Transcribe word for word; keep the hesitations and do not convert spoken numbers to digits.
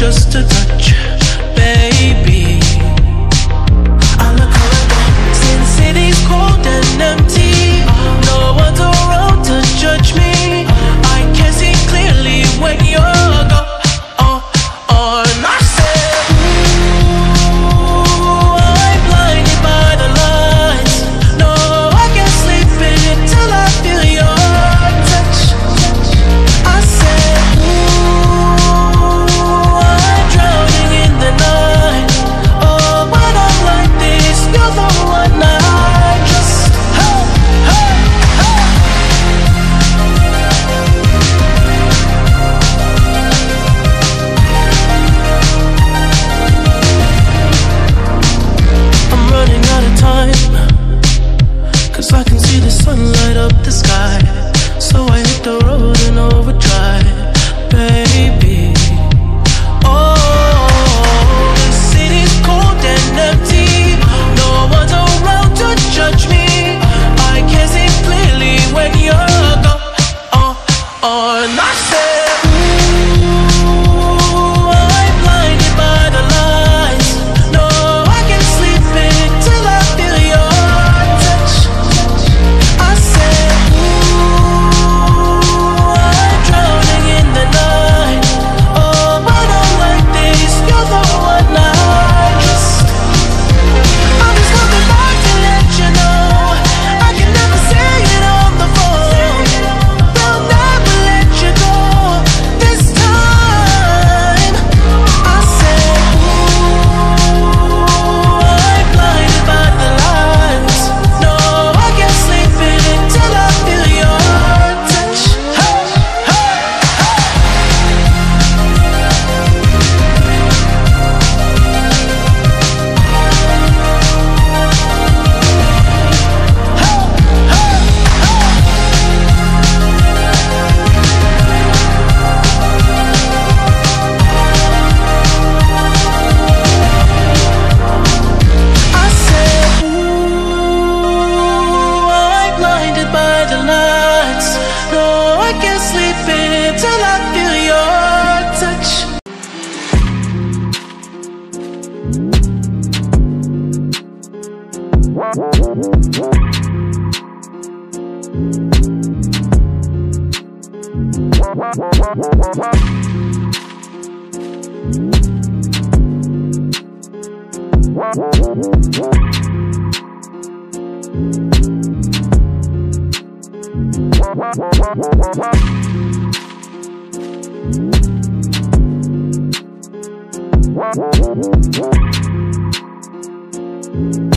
just a touch, baby. I look around, since city's cold and empty, no one's around to judge me. I can see clearly when you're gone. Oh, oh, and I said, ooh, I'm blinded by the lights. No, I can't sleep until I feel your touch. I said, ooh, I'm drowning in the night. Oh, when I'm like this, you're the one I just, hey, hey, hey. I'm running out of time, 'cause I can see the sun light up the sky. So I hit the road in overdrive, baby. Oh, the city's cold and empty, no one's around to judge me. I can see clearly when you're gone. Oh, oh, and I said, ooh, I'm blinded by the lights. No, I can't sleep until I feel your touch. I said, ooh, I'm drowning in the night. Oh, when I'm like this, you're the one I just, I'm just coming back to let you know I can never say it on the phone. They'll never let you go this time. I said, ooh, I'm blinded by the lights. No, I can't sleep until I feel your touch. Hey, hey, hey. I said, ooh, I'm blinded by the lights. No, I can't sleep until I feel your touch. We'll be right back.